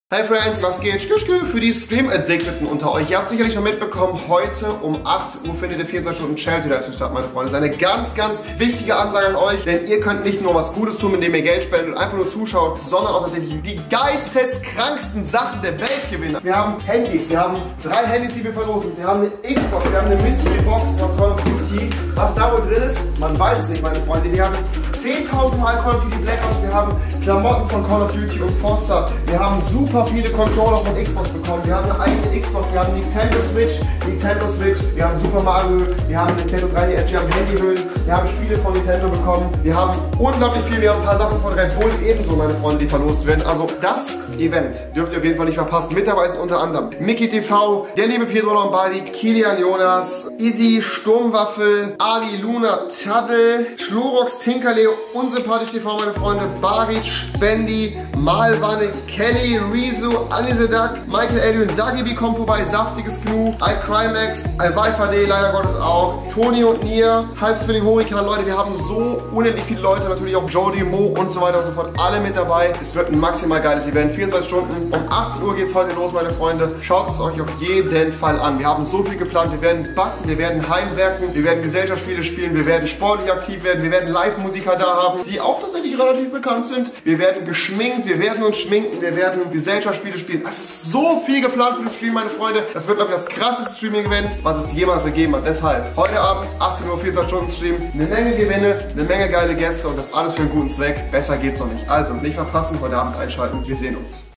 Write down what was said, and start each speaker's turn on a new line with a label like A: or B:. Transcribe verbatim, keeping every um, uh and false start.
A: Hi Friends, was geht? Für die Stream-Addicteden unter euch. Ihr habt sicherlich schon mitbekommen, heute um achtzehn Uhr findet der vierundzwanzig Stunden Charity Live statt, meine Freunde. Das ist eine ganz, ganz wichtige Ansage an euch, denn ihr könnt nicht nur was Gutes tun, indem ihr Geld spendet und einfach nur zuschaut, sondern auch tatsächlich die geisteskranksten Sachen der Welt gewinnen. Wir haben Handys, wir haben drei Handys, die wir verlosen, wir haben eine Xbox, wir haben eine Mystery Box von Call of Duty. Was da wohl drin ist, man weiß es nicht, meine Freunde. Wir haben zehntausend Mal Call of Duty Blackout, wir haben Klamotten von Call of Duty und Forza, wir haben super viele Controller von Xbox bekommen, wir haben eine eigene Xbox, wir haben Nintendo Switch, Nintendo Switch, wir haben Super Mario, wir haben Nintendo drei D S, wir haben Handyhüllen, wir haben Spiele von Nintendo bekommen, wir haben unglaublich viel, wir haben ein paar Sachen von Red Bull ebenso, meine Freunde, die verlost werden. Also das Event dürft ihr auf jeden Fall nicht verpassen. Mit dabei sind unter anderem Mickey T V, der liebe Pietro Lombardi, Kilian Jonas, Izzy, Sturmwaffel, Ali, Luna, Taddel, Schlorox, Tinkerleo, Unsympathisch T V, meine Freunde, Baric, Spendi, Malwanne, Kelly, Rezo, Anisedak, Michael Adrian, Dagibi kommt vorbei, Saftiges Gnu, iCrimax, iWiFi, leider Gottes auch, Toni und Nia, Halbzwilling Hurrikan, Leute, wir haben so unendlich viele Leute, natürlich auch Jody, Mo und so weiter und so fort, alle mit dabei. Es wird ein maximal geiles Event, vierundzwanzig Stunden, um achtzehn Uhr geht es heute los, meine Freunde. Schaut es euch auf jeden Fall an. Wir haben so viel geplant, wir werden backen, wir werden heimwerken, wir werden Gesellschaftsspiele spielen, wir werden sportlich aktiv werden, wir werden Live-Musiker da haben, die auch tatsächlich relativ bekannt sind. Wir werden geschminkt, wir werden uns schminken, wir werden Gesellschaftsspiele spielen. Es ist so viel geplant für das Stream, meine Freunde. Das wird, glaube ich, das krasseste Streaming-Event, was es jemals gegeben hat. Deshalb, heute Abend, achtzehn Uhr, vierundzwanzig Stunden Stream, eine Menge Gewinne, eine Menge geile Gäste und das alles für einen guten Zweck. Besser geht's noch nicht. Also, nicht verpassen, heute Abend einschalten. Wir sehen uns.